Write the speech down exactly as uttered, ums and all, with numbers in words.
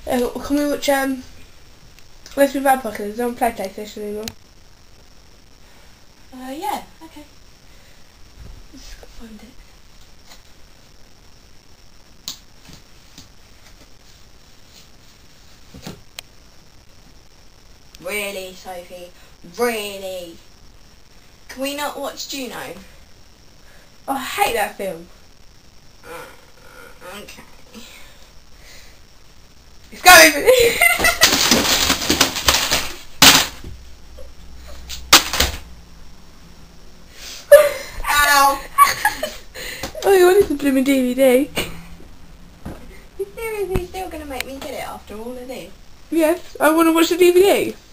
Uh, can we watch um Western Vampire Killers on PlayStation anymore? Uh, yeah, okay. Let's find it. Really, Sophie? Really? Can we not watch Juno? Oh, I hate that film. Uh, okay. It's going. Ow! Oh, you wanted to blooming D V D? You seriously still gonna make me get it after all of this? Yes, I want to watch the D V D.